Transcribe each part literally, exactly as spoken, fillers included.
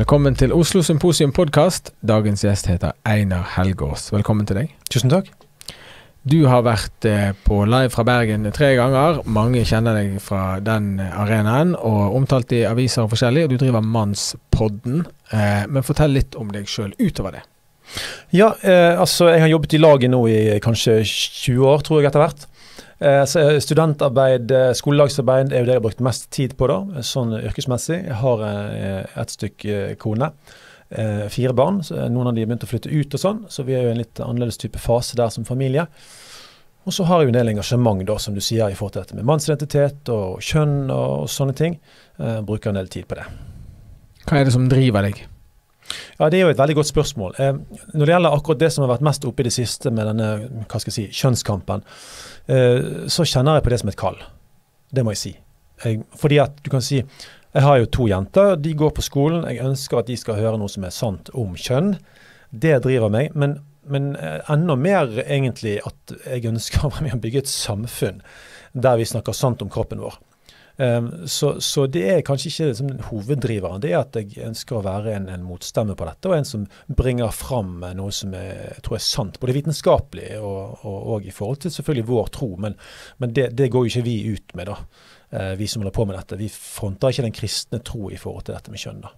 Velkommen til Oslo Symposium podcast. Dagens gjest heter Einar Helgaas. Velkommen til deg. Tusen takk. Du har vært eh, på live fra Bergen tre ganger. Mange kjenner deg fra den arenaen og omtalt i aviser og forskjellig. Og du driver Mannspodden. Eh, men fortell litt om deg selv utover det. Ja, eh, altså jeg har jobbet i laget nå i kanskje tjue år, tror jeg etter hvert. Eh, så studentarbeid, skolelagsarbeid er jo det jeg har brukt mest tid på da, sånn yrkesmessig. Jeg har eh, et stykke kone, eh, fire barn, så noen av de har begynt å flytte ut og sånn, så vi er jo en litt annerledes type fase der som familie. Og så har jeg jo en del engasjement da, som du sier, i forhold til dette med mannsidentitet og kjønn og sånne ting. Eh, bruker en del tid på det. Hva er det som driver deg? Ja, det er jo et veldig godt spørsmål. Eh, når det gjelder akkurat det som har vært mest oppe i det siste med denne, hva skal jeg si, kjønnskampen, eh, så kjenner jeg på det som et kall. Det må jeg si. Jeg, fordi at du kan si, jeg har jo to jenter, de går på skolen, jeg ønsker at de skal høre noe som er sant om kjønn. Det driver meg, men, men enda mer egentlig at jeg ønsker å være med å bygge et samfunn der vi snakker sant om kroppen vår. Um, så, så det er kanskje ikke liksom, hoveddriveren, det er at jeg ønsker å være en, en motstemme på dette, og en som bringer fram noe som er, jeg tror er sant, både vitenskapelig og, og, og i forhold til selvfølgelig vår tro, men, men det, det går jo ikke vi ut med da, uh, vi som holder på med dette. Vi fronter ikke den kristne tro i forhold til dette med kjønn da.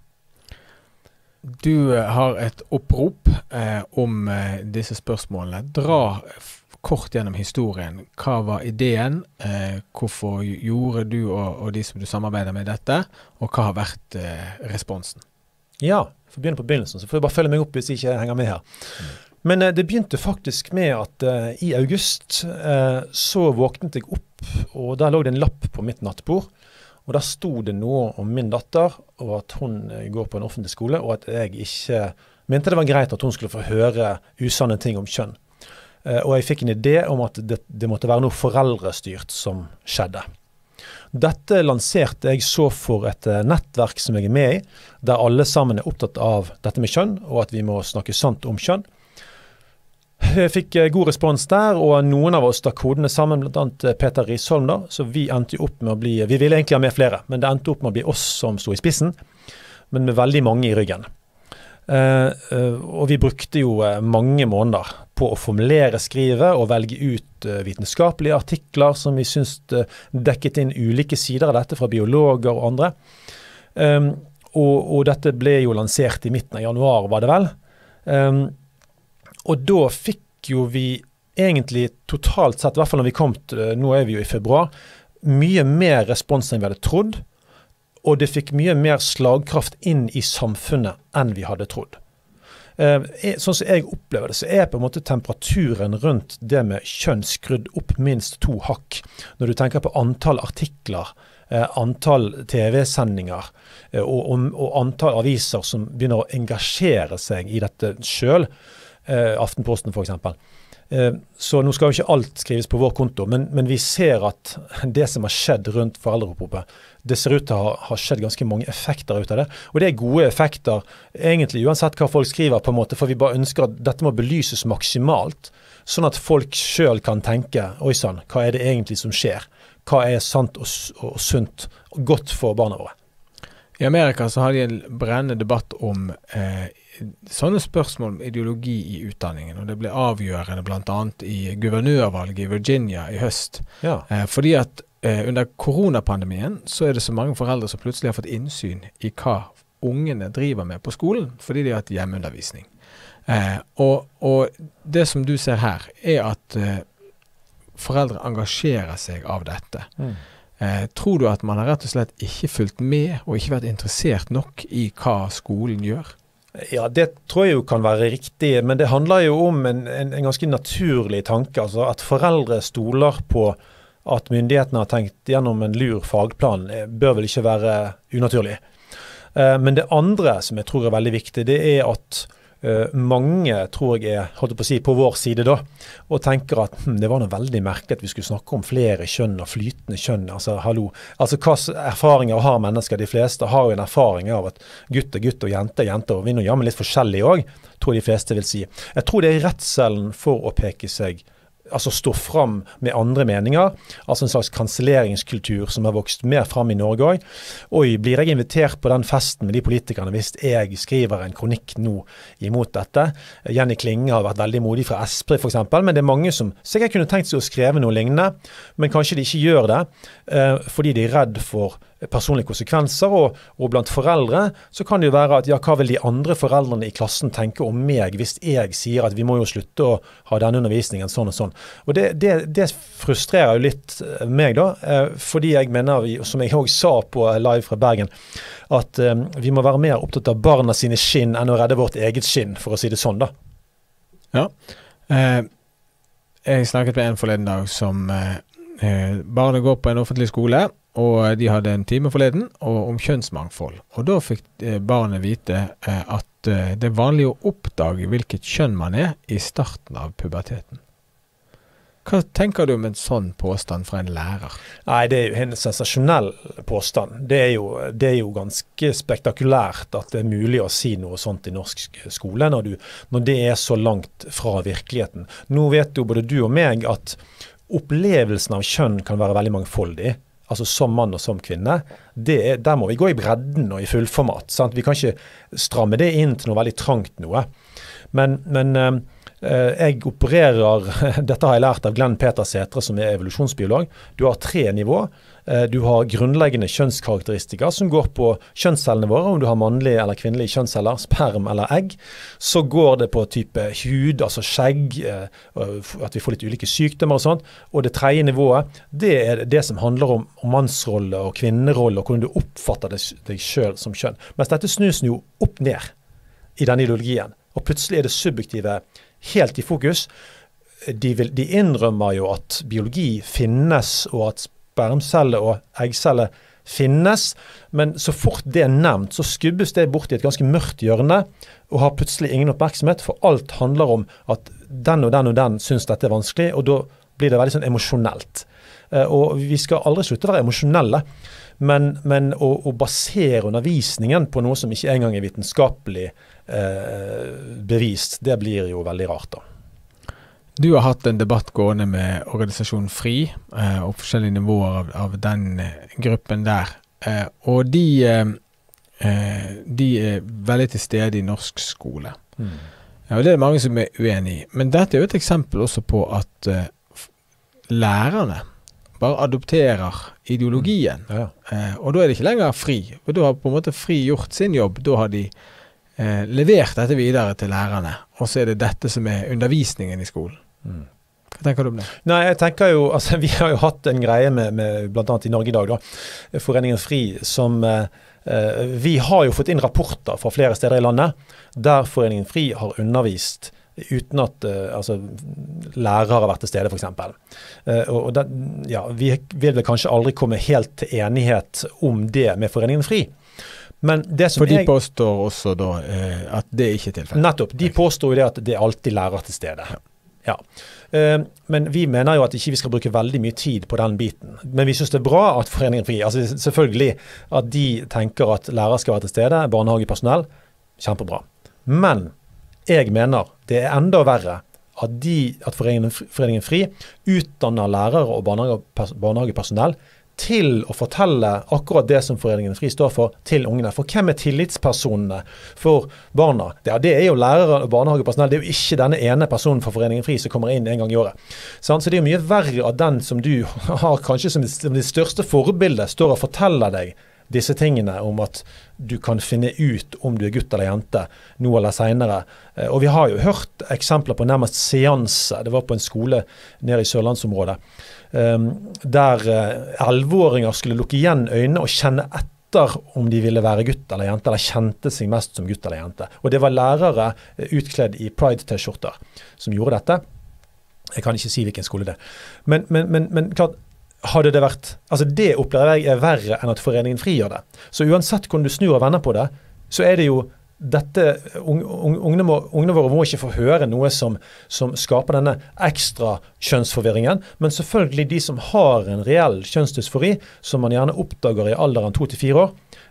Du har et opprop eh, om eh, disse spørsmålene. Dra kort gjennom historien. Hva var ideen? Eh, hvorfor gjorde du og, og de som du samarbeider med dette? Og hva har vært eh, responsen? Ja, for å begynne på begynnelsen, så får jeg bare følge meg opp hvis jeg ikke henger med her. Mm. Men eh, det begynte faktisk med at eh, i august eh, så våknet jeg opp, og der lå det en lapp på mitt nattbord, og der sto det noe om min datter, og at hun eh, går på en offentlig skole, og at jeg ikke mente det var greit at hun skulle få høre usanne ting om kjønn. Og jeg fikk en idé om at det, det måtte være noe foreldrestyrt som skjedde. Dette lanserte jeg så for et nettverk som jeg er med i, der alle sammen er opptatt av dette med kjønn, og at vi må snakke sant om kjønn. Jeg fikk god respons der, og noen av oss da kodene sammen, blant annet Peter Risholm da, så vi endte jo opp med å bli, vi ville egentlig ha med flere, men det endte opp med å bli oss som stod i spissen, men med veldig mange i ryggen. Uh, uh, og vi brukte jo uh, mange måneder på å formulere, skrive og velge ut uh, vitenskapelige artikler som vi synes uh, dekket inn ulike sider av dette fra biologer og andre. Um, og, og dette ble jo lansert i midten av januar, var det vel. Um, og da fikk jo vi egentlig totalt sett, i hvert fall når vi kom til, uh, nå er vi jo i februar, mye mer respons enn vi hadde trodd. Og det fikk mye mer slagkraft inn i samfunnet enn vi hadde trodd. Eh, sånn som jeg opplever det, så er på en måte temperaturen rundt det med kjønn skrudd opp minst to hakk. Når du tenker på antall artikler, eh, antall T V-sendinger eh, og, og, og antall aviser som begynner å engasjere seg i dette selv, eh, Aftenposten for eksempel. Eh, så nå skal jo ikke alt skrives på vår konto, men, men vi ser at det som har skjedd rundt foreldreoppropet, det ser ut til å ha, ha skjedd ganske mange effekter ut av det. Og det er gode effekter, egentlig uansett hva folk skriver på en måte, for vi bare ønsker at dette må belyses maksimalt, sånn at folk selv kan tenke, oi sann, hva er det egentlig som skjer? Hva er sant og, og sunt og godt for barna våre? I Amerika så har de en brennende debatt om eh, sånne spørsmål om ideologi i utdanningen, og det ble avgjørende blant annet i guvernørvalget i Virginia i høst. Ja. Eh, fordi at eh, under koronapandemien så er det så mange foreldre som plutselig har fått innsyn i hva ungene driver med på skolen, fordi de har hatt hjemmeundervisning. Eh, og, og det som du ser her er at eh, foreldre engasjerer seg av dette. Mm. Eh, tror du at man har rett og slett ikke fulgt med og ikke vært interessert nok i hva skolen gjør? Ja, det tror jeg jo kan være riktig, men det handler jo om en, en, en ganske naturlig tanke, altså at foreldre stoler på at myndighetene har tenkt gjennom en lur fagplan, bør vel ikke være unaturlig. Eh, men det andre som jeg tror er veldig viktig, det er at Uh, mange tror jeg er, holdt på å si, på vår side da, og tenker at hm, det var noe veldig merkelig at vi skulle snakke om flere kjønn og flytende kjønn, altså hallo, altså hva erfaringer har mennesker? De fleste har jo en erfaring av at gutt er gutt og jente er jente, og vi er nå jammen litt forskjellige også, tror de fleste vil si. Jeg tror det er redselen for å peke seg altså stå fram med andre meninger, altså en slags kanselleringskultur som har vokst mer fram i Norge også. Oi, blir jeg invitert på den festen med de politikerne hvis jeg skriver en kronikk nå imot dette? Jenny Klinge har vært veldig modig fra Esprit for eksempel, men det er mange som sikkert kunne tenkt seg å skrive noe lignende, men kanskje de ikke gjør det, eh, fordi de er redd for personlige konsekvenser, og, og blant foreldre så kan det jo være at ja, hva vil de andre foreldrene i klassen tenke om meg hvis jeg sier at vi må jo slutte å ha denne undervisningen sånn og sånn. Og det, det, det frustrerer jo litt meg da, eh, fordi jeg mener, vi, som jeg også sa på Live fra Bergen, at eh, vi må være mer opptatt av barna sine skinn enn å redde vårt eget skinn, for å si det sånn da. Ja, eh, jeg snakket med en forleden dag som eh, barnet går på en offentlig skole, og de hadde en time forleden og om kjønnsmangfold. Og da fikk barnet vite eh, at eh, det er vanlig å oppdage hvilket kjønn man er i starten av puberteten. Hva tenker du om en sånn påstand fra en lærer? Nei, det er jo en sensasjonell påstand. Det er jo, det er jo ganske spektakulært at det er mulig å si noe sånt i norsk skole når, du, når det er så langt fra virkeligheten. Nå vet jo både du og meg at opplevelsen av kjønn kan være veldig mangfoldig. Altså som mann og som kvinne, det er, der må vi gå i bredden og i fullformat. Sant? Vi kan ikke stramme det inn til noe veldig trangt noe. Men, men eh, jeg opererer, dette har jeg lært av Glenn Peter Sætre som er evolusjonsbiolog, du har tre nivå. Du har grunnleggende kjønnskarakteristikker som går på kjønnscellene våre, om du har mannlige eller kvinnelige kjønnsceller, sperm eller egg. Så går det på type hud, altså skjegg, at vi får litt ulike sykdommer og sånt. Og det tredje nivået, det er det som handler om, om mannsrolle og kvinnerolle, og hvordan du oppfatter deg selv som kjønn. Mens dette snus jo opp ned i denne ideologien. Og plutselig er det subjektive helt i fokus. De, vil, de innrømmer jo at biologi finnes, og at spermceller og eggceller finnes, men så fort det er nevnt, så skubbes det bort i et ganske mørkt hjørne, og har plutselig ingen oppmerksomhet, for alt handler om at den og den og den synes dette er vanskelig, og da blir det veldig sånn emosjonelt. Og vi skal aldri slutte å være emosjonelle, men, men å, å basere undervisningen på noe som ikke engang er vitenskapelig eh, bevist, det blir jo veldig rart da. Du har hatt en debatt gående med organisasjonen FRI eh, og forskjellige nivåer av, av den eh, gruppen der. Eh, og de, eh, de er veldig til stede i norsk skole. Mm. Ja, og det er mange som er uenige i. Men dette er jo et eksempel også på at eh, lærerne bare adopterer ideologien. Mm. Ja. Eh, og da er det ikke lenger FRI. For da har på en måte FRI gjort sin jobb. Da har de eh, levert dette videre til lærerne. Og så er det dette som er undervisningen i skolen. Mm. Hva tenker du om det? Nei, jeg tenker jo, altså vi har jo hatt en greie med, med blant annet i Norge i dag da, Foreningen FRI, som eh, vi har jo fått inn rapporter fra flere steder i landet, der Foreningen FRI har undervist uten at eh, altså, lærere har vært til stede for eksempel. Eh, og det, ja, vi vil vel kanskje aldri komme helt til enighet om det med Foreningen FRI. Men det som For de jeg, påstår også da eh, at det ikke er tilfellet. Nettopp, de påstår jo det at det er alltid lærer til stede. Ja. Ja. Uh, men vi mener jo at ikke vi skal bruke veldig mye tid på den biten. Men vi synes det er bra at Foreningen FRI, altså selvfølgelig at de tenker at lærere skal være til stede, barnehagepersonell, kjempebra. Men jeg mener det er enda verre at, de, at Foreningen, Foreningen FRI utdanner lærere og barnehage, barnehagepersonell til å fortelle akkurat det som Foreningen FRI står for til ungene. For hvem er tillitspersonene for barna? Det, det er jo lærere og barnehagepersonell, det er jo ikke denne ene personen for Foreningen FRI som kommer inn en gang i året. Så det er jo mye verre at den som du har kanskje som det største forbildet står og forteller deg disse tingene om at du kan finne ut om du er gutt eller jente nå eller senere. Og vi har jo hørt eksempler på nærmest seanse. Det var på en skole nede i Sørlandsområdet, der elleveåringer skulle lukke igjen øynene og kjenne etter om de ville være gutt eller jente, eller kjente seg mest som gutt eller jente. Og det var lærere utkledd i Pride-t-skjorter som gjorde dette. Jeg kan ikke si hvilken skole det er. Men, men, men, men klart, hadde det vært, altså det opplever jeg er verre enn at Foreningen FRI gjør det. Så uansett hvordan du snur og vender på det, så er det jo dette, ungene, må, ungene våre må ikke få høre noe som, som skaper denne ekstra kjønnsforvirringen, men selvfølgelig de som har en reell kjønnsdysfori, som man gjerne oppdager i alderen to til fire år,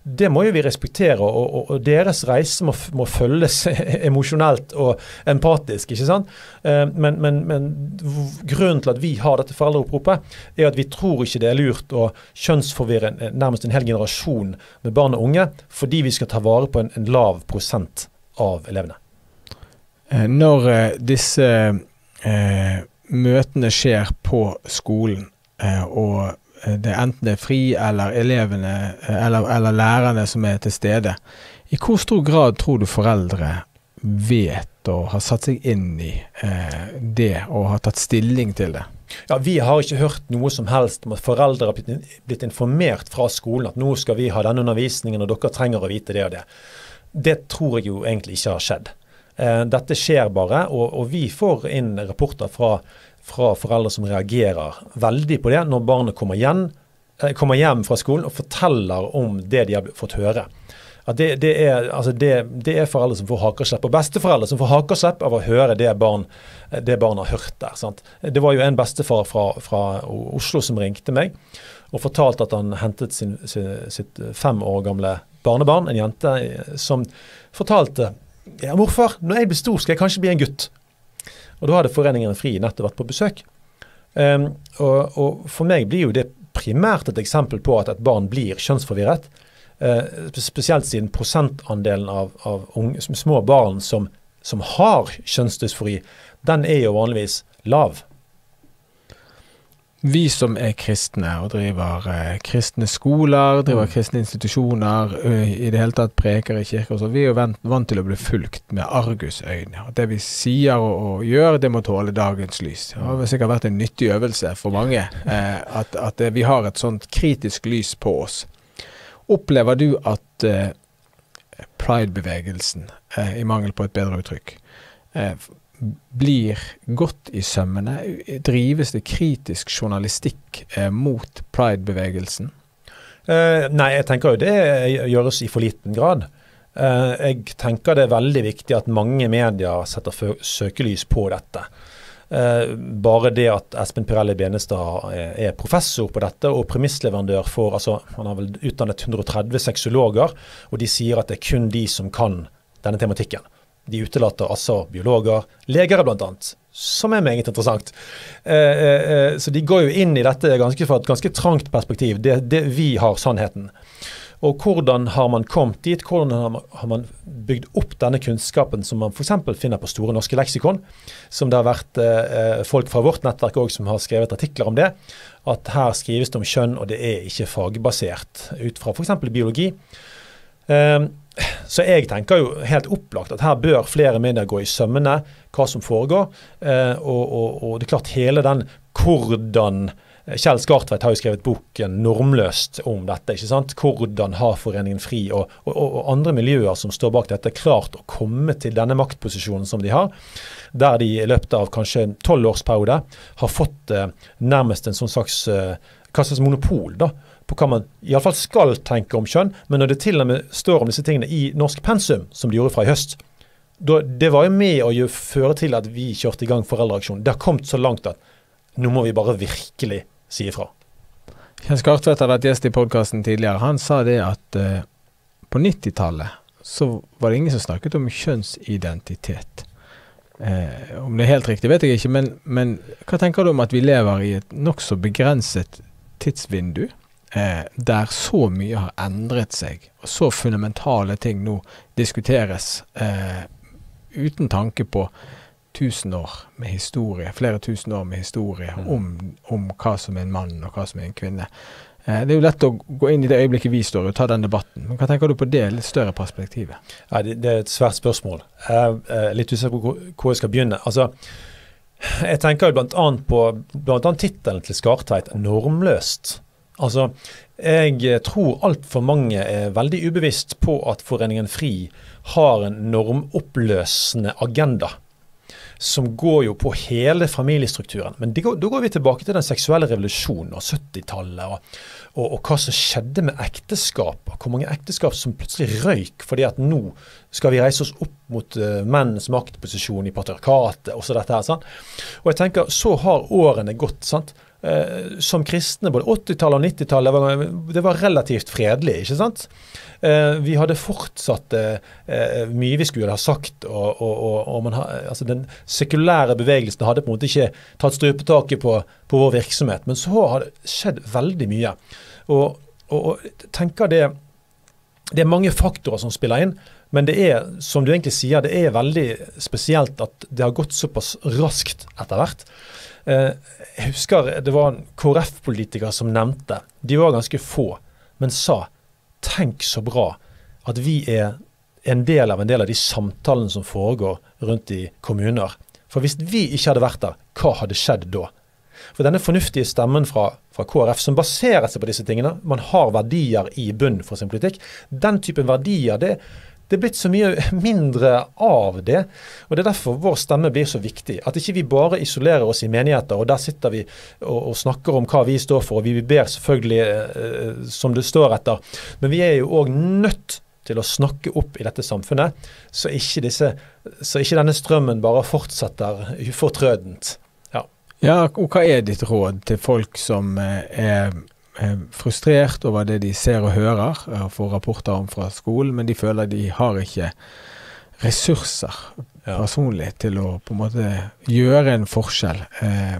det må jo vi respektere, og, og, og deres reise må, må følges emosjonelt og empatisk, ikke sant? Men, men, men grunnen til at vi har dette foreldreoppropet, er at vi tror ikke det er lurt å kjønnsforvirre nærmest en hel generasjon med barn og unge, fordi vi skal ta vare på en, en lav prosent av elevene. Når disse eh, møtene skjer på skolen, eh, og det enten det er fri eller elevene eller, eller lærerne som er til stede. I hvor stor grad tror du foreldre vet og har satt seg inn i eh, det og har tatt stilling til det? Ja, vi har ikke hørt noe som helst om at foreldre har blitt, blitt informert fra skolen at nå skal vi ha denne undervisningen og dere trenger å vite det og det. Det tror jeg jo egentlig ikke har skjedd. Eh, dette skjer bare, og, og vi får inn rapporter fra fra foreldre som reagerer veldig på det når barnet kommer, igjen, kommer hjem fra skolen og forteller om det de har fått høre. At det, det, er, altså det, det er foreldre som får hakeslepp, og besteforeldre som får hakeslepp av å høre det barn, det barn har hørt der. Sant? Det var jo en bestefar fra, fra Oslo som ringte meg og fortalte at han hentet sin, sin, sitt fem år gamle barnebarn, en jente, som fortalte, ja morfar, når jeg blir stor skal jeg kanskje bli en gutt. Og da hadde Foreningen Fri nettopp vært på besøk. Um, og, og for meg blir jo det primært et eksempel på at et barn blir kjønnsforvirret, uh, spesielt siden prosentandelen av, av unge, små barn som, som har kjønnsdysfori, den er jo vanligvis lav. Vi som er kristne og driver eh, kristne skoler, driver mm. kristne institusjoner, ø, i det hele tatt preker i kirker, så vi er jo vant, vant til å bli fulgt med argusøyne. Det vi sier og, og gjør, det må tåle dagens lys. Det har sikkert vært en nyttig øvelse for mange, eh, at, at vi har et sånt kritisk lys på oss. Opplever du at eh, Pride-bevegelsen, eh, i mangel på et bedre uttrykk, eh, blir godt i sømmene? Drives det kritisk journalistikk eh, mot Pride-bevegelsen? Uh, nei, jeg tenker jo det gjøres i for liten grad. Uh, jeg tenker det er veldig viktig at mange medier setter søkelys på dette. Uh, bare det at Espen Pirelli Benestad er, er professor på dette, og premissleverandør for, altså han har vel utdannet hundre og tretti sexologer, og de sier at det er kun de som kan denne tematikken. De utelater altså biologer, legere blant annet, som er meget interessant. Eh, eh, så de går jo inn i dette ganske fra et ganske trangt perspektiv. Det, det vi har sannheten. Og hvordan har man kommet dit? Hvordan har man, har man bygd opp denne kunnskapen som man for eksempel finner på Store norske leksikon, som det har vært eh, folk fra vårt nettverk også som har skrevet artikler om det, at her skrives det om kjønn, og det er ikke fagbasert ut fra for eksempel biologi. Eh, Så jeg tenker jo helt opplagt at her bør flere medier gå i sømmene hva som foregår, eh, og, og, og det er klart hele den hvordan Kjell Skartveit har jo skrevet boken Normløst om dette, ikke sant? Hvordan har Foreningen Fri og, og, og andre miljøer som står bak dette klart å komme til denne maktposisjonen som de har, der de i løpet av kanskje en tolvårsperiode har fått eh, nærmest en sånn slags, eh, hva slags monopol da, på hva man i alle fall skal tenke om kjønn, men når det til og med står om disse tingene i Norsk Pensum, som de gjorde fra i høst, da, det var jo med å gjøre, føre til at vi kjørte i gang foreldreaksjonen. Det har kommet så langt at nå må vi bare virkelig si ifra. Kjell Skartvedt har vært gjest i podcasten tidligere. Han sa det at uh, på nittitallet så var det ingen som snakket om kjønnsidentitet. Uh, om det er helt riktig vet jeg ikke, men, men hva tenker du om at vi lever i et nok så begrenset tidsvindu, Eh, der så mye har endret seg, og så fundamentale ting nå diskuteres eh, uten tanke på tusen år med historie, flere tusen år med historie mm. om, om hva som er en mann og hva som er en kvinne. Eh, det er jo lett å gå inn i det øyeblikket vi står og ta den debatten, men hva tenker du på det litt større perspektivet? Ja, det, det er et svært spørsmål. Jeg er litt usikker på hvor, hvor jeg skal begynne. Altså, jeg tenker jo blant annet på blant annet titelen til Skartveit, Normløst. Altså, jeg tror alt for mange er veldig ubevisst på at Foreningen Fri har en normoppløsende agenda, som går jo på hele familiestrukturen. Men da går, går vi tilbake til den seksuelle revolusjonen og syttitallet, og, og, og hva som skjedde med ekteskap, og hvor mange ekteskap som plutselig røyk, fordi at nå skal vi reise oss opp mot uh, mennens maktposisjon i patriarkatet, og så dette her, sant? Og jeg tenker, så har årene gått, sant? eh, som kristne, både åttitallet og nittitallet, det var, det var relativt fredelig, ikke sant? Eh, vi hadde fortsatt eh, mye vi skulle ha sagt, og, og, og, og man ha, altså den sekulære bevegelsen hadde på en måte ikke tatt strupetaket på, på vår virksomhet, men så har det skjedd veldig mye. Og, og, og tenker det, det er mange faktorer som spiller inn, men det er, som du egentlig sier, det er veldig spesielt at det har gått såpass raskt etter hvert. Eh, jeg husker det var en K R F-politiker som nevnte, de var ganske få, men sa, tenk så bra at vi er en del av en del av de samtalene som foregår rundt i kommuner. For hvis vi ikke hadde vært der, hva hadde skjedd da? For denne fornuftige stemmen fra, fra K R F, som baserer seg på disse tingene, man har verdier i bunn for sin politikk, den typen verdier, det Det er blitt så mye mindre av det, og det er derfor vår stemme blir så viktig. At ikke vi bare isolerer oss i menigheter, og der sitter vi og, og snakker om hva vi står for, og vi ber selvfølgelig eh, som det står etter. Men vi er jo også nødt til å snakke opp i dette samfunnet, så ikke, disse, så ikke denne strømmen bare fortsetter ufortrødent. Ja. Ja, og hva er ditt råd til folk som er frustrert over det de ser og hører, og får rapporter om fra skolen, men de føler de har ikke ressurser ja. personlig til å på en måte gjøre en forskjell. Eh,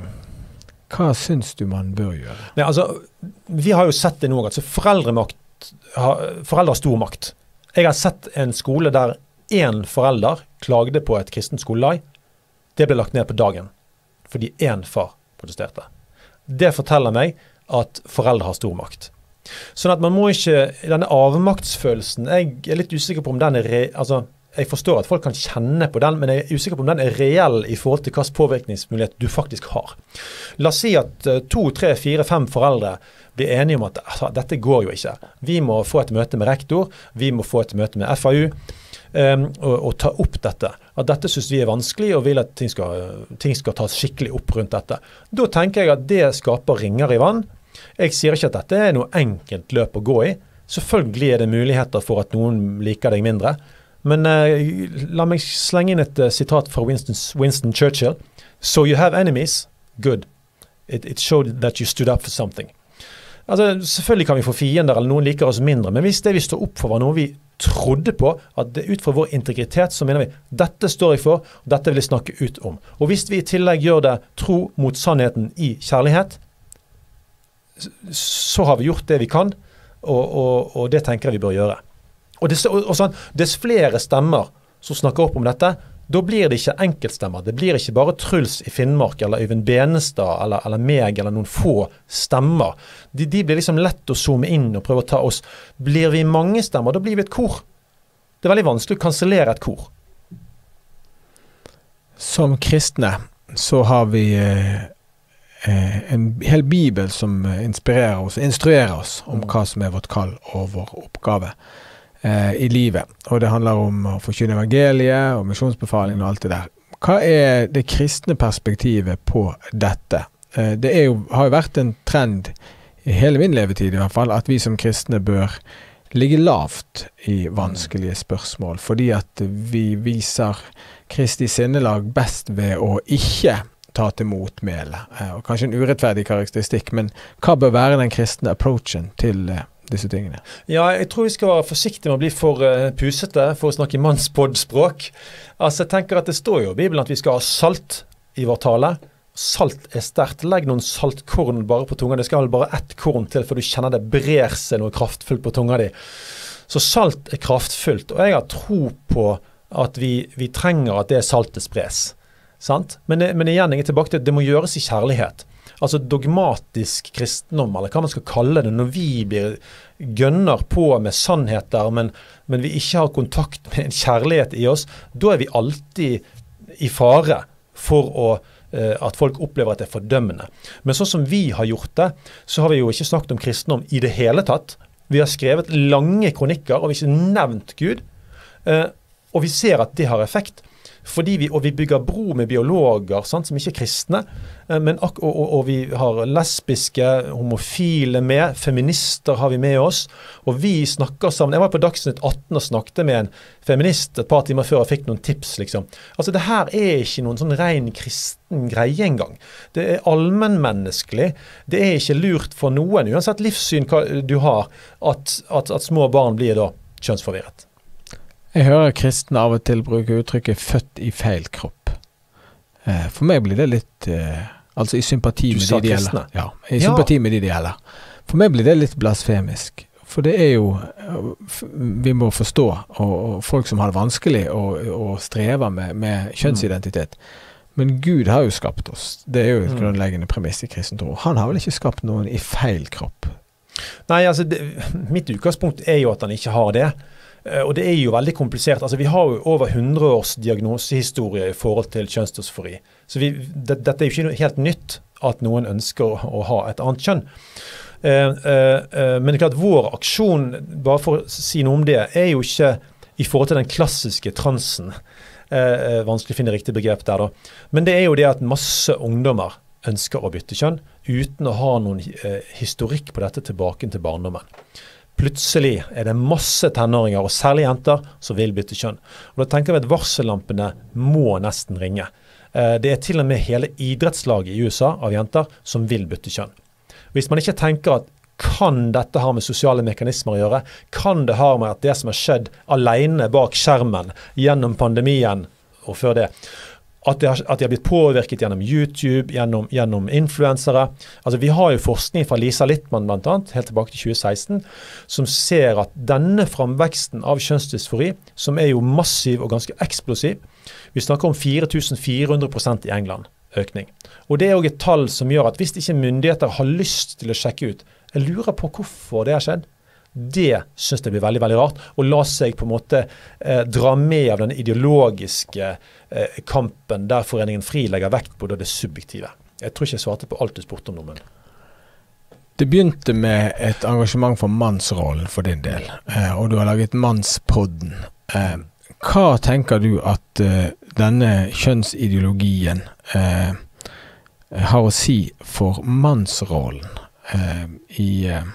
hva synes du man bør gjøre? Nei, altså, vi har jo sett det nå, altså foreldremakt, foreldre har stor makt. Jeg har sett en skole der en forelder klagde på et kristent skolelag. Det ble lagt ned på dagen, fordi en far protesterte. Det forteller meg at foreldre har stor makt. Sånn at man må ikke, denne avmaktsfølelsen, jeg er litt usikker på om den er, re, altså, jeg forstår at folk kan kjenne på den, men jeg er usikker på om den er reell i forhold til hvilken påvirkningsmulighet du faktisk har. La oss si at uh, to, tre, fire, fem foreldre blir enige om at altså, dette går jo ikke. Vi må få et møte med rektor, vi må få et møte med F A U, Um, og, og ta opp dette. At dette synes vi er vanskelig, og vil at ting skal, ting skal tas skikkelig opp rundt dette. Da tenker jeg at det skaper ringer i vann. Jeg sier ikke at dette er noe enkelt løp å gå i. Selvfølgelig er det muligheter for at noen liker deg mindre. Men uh, la meg slenge inn et uh, sitat fra Winston, Winston Churchill. So you have enemies? Good. It, it showed that you stood up for something. Altså, selvfølgelig kan vi få fiender, eller noen liker oss mindre, men hvis det vi står opp for var noe vi trodde på, at det ut fra vår integritet, så mener vi, dette står jeg for, og dette vil jeg snakke ut om. Og hvis vi i tillegg gjør det tro mot sannheten i kjærlighet, så har vi gjort det vi kan, og, og, og det tenker jeg vi bør gjøre. Og, det, og, og sånn, dess flere stemmer som snakker opp om dette, da blir det ikke enkeltstemmer. Det blir ikke bare Truls i Finnmark, eller Øyvind Benestad, eller, eller meg, eller noen få stemmer. De, de blir liksom lett å zoome inn og prøve å ta oss. Blir vi mange stemmer, da blir vi et kor. Det er veldig vanskelig å kansellere et kor. Som kristne så har vi eh, en hel bibel som inspirerer oss, instruerer oss om hva som er vårt kall og vår oppgave i livet, og det handler om å forkynne evangeliet og misjonsbefalingen og alt det der. Hva er det kristne perspektivet på dette? Det er jo, har jo vært en trend i hele min levetid i hvert fall, at vi som kristne bør ligge lavt i vanskelige spørsmål, fordi at vi viser Kristi sinnelag best ved å ikke ta til motmæle. Og kanskje en urettferdig karakteristikk, men hva bør være den kristne approachen til disse tingene? Ja, jeg tror vi skal være forsiktige med å bli for uh, pusete, for å snakke mannspodspråk. Altså, jeg tenker at det står jo i Bibelen at vi skal ha salt i vår tale. Salt er sterkt. Legg noen saltkorn bare på tunga. Det skal bare ett korn til, for du kjenner det brer seg noe kraftfullt på tunga di. Så salt er kraftfullt, og jeg har tro på at vi, vi trenger at det saltet spres. Sant? Men, men igjen, jeg er tilbake til at det må gjøres i kjærlighet. Altså dogmatisk kristendom, eller hva man skal kalle det, når vi blir gønner på med sannheter, men, men vi ikke har kontakt med en kjærlighet i oss, da er vi alltid i fare for å, eh, at folk opplever at det er fordømmende. Men sånn som vi har gjort det, så har vi jo ikke snakket om kristendom i det hele tatt. Vi har skrevet lange kronikker, og vi har ikke nevnt Gud, eh, og vi ser at det har effekt. fordi vi, og vi bygger bro med biologer, sant, som ikke er kristne, men, og, og, og vi har lesbiske, homofile med, feminister har vi med oss, og vi snakker sammen. Jeg var på Dagsnytt atten og snakket med en feminist et par timer før og fikk noen tips, liksom. Altså, det her er ikke noen sånn ren kristen greie engang. Det er allmennmenneskelig. Det er ikke lurt for noen, uansett livssyn du har, at, at, at små barn blir da kjønnsforvirret. Jeg hører kristne av og til bruke uttrykket «født i feil kropp». Eh, for meg blir det litt, eh, altså i sympati med de det gjelder. Ja, i sympati ja. med de det gjelder. For meg blir det litt blasfemisk. For det er jo, vi må forstå, og, og folk som har det vanskelig og, og strever med, med kjønnsidentitet. Men Gud har jo skapt oss. Det er jo et grunnleggende premiss i kristen tro. Han har vel ikke skapt noen i feil kropp? Nei, altså, det, mitt utgangspunkt er jo at han ikke har det. Og det er jo veldig komplisert. Altså, vi har jo over hundre års diagnosehistorie i forhold til kjønnsdysfori. Så vi, det, dette er jo ikke helt nytt at noen ønsker å, å ha et annet kjønn. Eh, eh, men det er klart at vår aksjon, bare for å si noe om det, er jo ikke i forhold til den klassiske transen. Eh, vanskelig å finne riktig begrep der da. Men det er jo det at masse ungdommer ønsker å bytte kjønn, uten å ha noen eh, historikk på dette tilbake til barndommen. Plutselig er det masse tenåringer, og særlig jenter, som vil bytte kjønn. Og da tenker vi at varsellampene må nesten ringe. Det er til og med hele idrettslaget i U S A av jenter som vil bytte kjønn. Hvis man ikke tenker at kan dette ha med sosiale mekanismer å gjøre, kan det ha med at det som har skjedd alene bak skjermen gjennom pandemien og før det, At de, har, at de har blitt påvirket gjennom YouTube, gjennom, gjennom influensere. Altså, vi har jo forskning fra Lisa Littmann blant annet, helt tilbake til tjue seksten, som ser at denne framveksten av kjønnsdysfori, som er jo massiv og ganske eksplosiv, vi snakker om fire tusen fire hundre prosent i England, økning. Og det er jo et tall som gjør at hvis ikke myndigheter har lyst til å sjekke ut, jeg lurer på hvorfor det har skjedd, det synes jeg blir veldig, veldig rart, og la seg på en måte eh, dra med av den ideologiske eh, kampen der Foreningen FRI legger vekt på det subjektive. Jeg tror ikke jeg svarte på alt du spurte om noe, men... Det begynte med et engasjement for mannsrollen for din del, eh, og du har laget Mannspodden. Eh, hva tenker du at eh, denne kjønnsideologien eh, har å si for mannsrollen eh, i... Eh,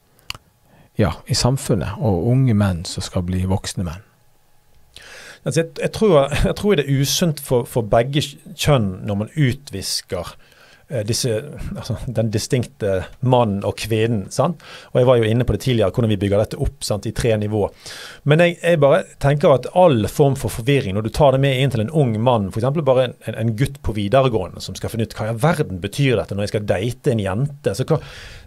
Ja, i samfunnet, og unge menn som skal bli voksne menn. Altså, jeg, jeg, tror, jeg tror det er usunt for, for begge kjønn når man utvisker eh, disse, altså, den distinkte mann og kvinnen, sant? Og jeg var jo inne på det tidligere, hvordan vi bygger dette opp, sant, i tre nivå. Men jeg, jeg bare tenker at all form for forvirring, når du tar det med inn til en ung mann, for eksempel bare en, en gutt på videregående, som skal finne ut hva i verden betyr dette når jeg skal date en jente, så hva...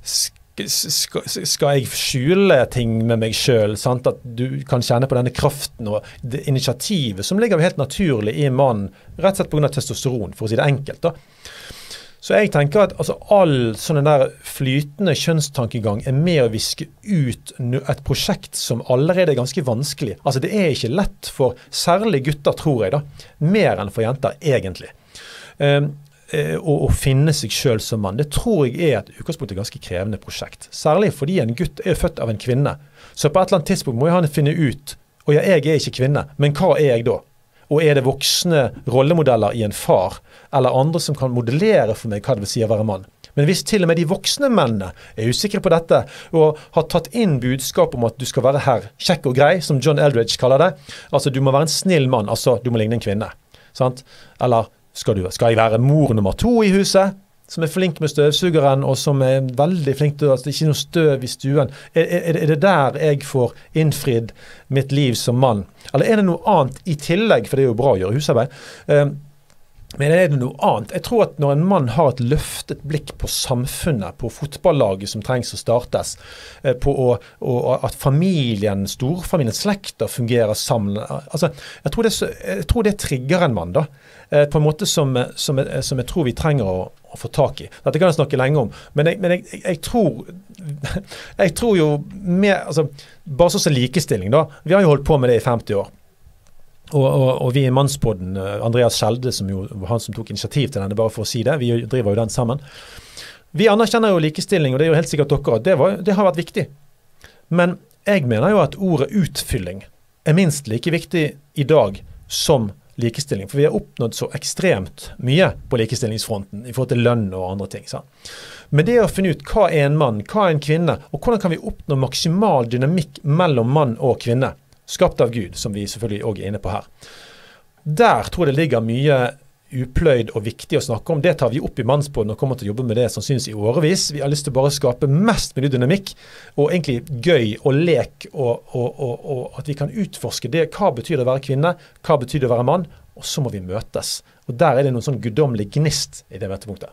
Skal, skal jeg skjule ting med meg selv, sant? At du kan kjenne på denne kraften og det initiativet som ligger helt naturlig i mannen, rett og slett på grunn av testosteron, for å si det enkelt da. Så jeg tenker at altså, all sånne der flytende kjønnstankegang er med å viske ut et prosjekt som allerede er ganske vanskelig. Altså det er ikke lett for særlig gutter, tror jeg da, mer enn for jenter egentlig. Um, Å, å finne seg selv som mann, det tror jeg er et utgangspunkt et ganske krevende prosjekt. Særlig fordi en gutt er født av en kvinne. Så på et eller annet tidspunkt må han finne ut, og ja, jeg er ikke kvinne, men hva er jeg da? Og er det voksne rollemodeller i en far, eller andre som kan modellere for meg hva det vil si å være mann? Men hvis til og med de voksne mennene er usikre på dette, og har tatt inn budskap om at du skal være her kjekk og grei, som John Eldridge kaller det, altså du må være en snill mann, altså du må ligne en kvinne, sant? Eller Skal, du, skal jeg være mor nummer to i huset, som er flink med støvsugeren, og som er veldig flink til at det ikke er noe støv i stuen? Er, er, er det der jeg får innfridd mitt liv som mann? Eller er det noe annet i tillegg, for det er jo bra å gjøre husarbeid, um, men er det noe annet? Jeg tror at når en mann har et løftet blikk på samfunnet, på fotballaget som trengs å startes, på å, og at familien, storfamilien, slekter fungerer sammen, altså, jeg tror det, jeg tror det trigger en mann da, på en måte som, som, jeg, som jeg tror vi trenger å, å få tak i. Dette kan jeg snakke lenge om, men jeg, men jeg, jeg, jeg tror jeg tror jo mer, altså, bare sånn som likestilling da, vi har jo holdt på med det i femti år, og, og, og vi i Mannspodden, Andreas Schelde, som jo var han som tok initiativ til denne, bare for å si det, vi driver jo den sammen, vi anerkjenner jo likestilling, og det er jo helt sikkert dere, det, var, det har vært viktig, men jeg mener jo at ordet utfylling er minst like viktig i dag som likestilling, for vi har oppnådd så ekstremt mye på likestillingsfronten i forhold til lønn og andre ting. Sant? Men det å finne ut hva er en mann, hva er en kvinne, og hvordan kan vi oppnå maksimal dynamikk mellom mann og kvinne, skapt av Gud, som vi selvfølgelig også er inne på her. Der tror jeg det ligger mye upløyd og viktig å snakke om. Det tar vi opp i Mannspodden og kommer til å jobbe med det som synes i årevis. Vi har lyst til å bare skape mest mulig dynamikk, og egentlig gøy og lek, og, og, og, og at vi kan utforske det. Hva betyr det å være kvinne? Hva betyr det å være mann? Og så må vi møtes. Og der er det noen sånn guddommelig gnist i det ventepunktet.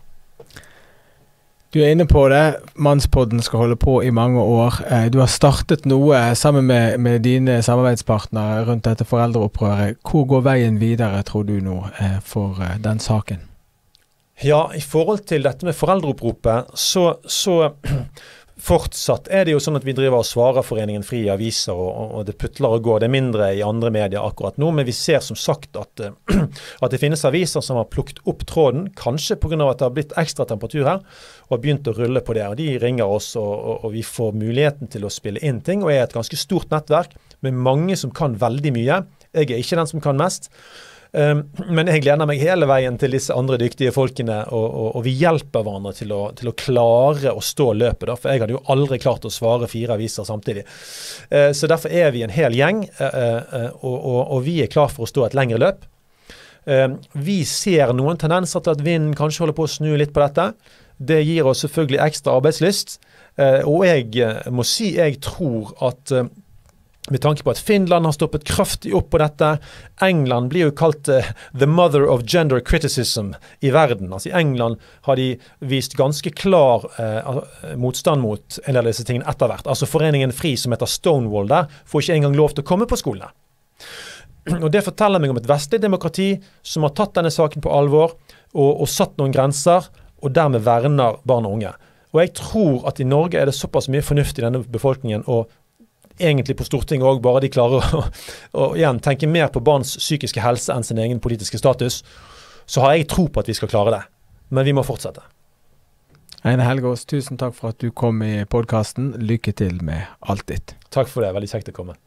Du er inne på det. Mannspodden skal holde på i mange år. Du har startet noe sammen med, med dine samarbeidspartnere rundt dette foreldreopprøret. Hvor går veien videre, tror du nå, for den saken? Ja, i forhold til dette med foreldreoppropet, så, så fortsatt er det jo sånn at vi driver og svarer Foreningen Fri i aviser, og, og det putler og går. Det er mindre i andre medier akkurat nå, men vi ser som sagt at, at det finnes aviser som har plukket opp tråden, kanskje på grunn av at det har blitt ekstra temperatur her, og har begynt å rulle på det. Og de ringer oss, og, og, og vi får muligheten til å spille inn ting, og er et ganske stort nettverk med mange som kan veldig mye. Jeg er ikke den som kan mest. Um, men jeg gleder meg hele veien til disse andre dyktige folkene, og, og, og vi hjelper hverandre til å, til å klare å stå løpet, da, for jeg hadde jo aldri klart å svare fire aviser samtidig. Uh, så derfor er vi en hel gjeng, uh, uh, og, og, og vi er klar for å stå et lengre løp. Uh, vi ser noen tendenser til at vinden kanskje holder på å snu litt på dette. Det gir oss selvfølgelig ekstra arbeidslyst, uh, og jeg uh, må si jeg tror at uh, med tanke på at Finland har stoppet kraftig opp på dette. England blir jo kalt uh, the mother of gender criticism i verden. Altså i England har de vist ganske klar uh, motstand mot en del av disse tingene etter hvert. Altså Foreningen Fri, som heter Stonewall der, får ikke engang lov til å komme på skolene. Og det forteller meg om et vestlig demokrati som har tatt denne saken på alvor og, og satt noen grenser, og dermed verner barn og unge. Og jeg tror at i Norge er det såpass mye fornuft i denne befolkningen, og egentlig på Stortinget også, bare de klarer å, å igjen, tenke mer på barns psykiske helse enn sin egen politiske status, så har jeg tro på at vi skal klare det. Men vi må fortsette. Eine Helgaas, tusen takk for at du kom i podcasten. Lykke til med alt ditt. Takk for det, veldig kjekt å komme.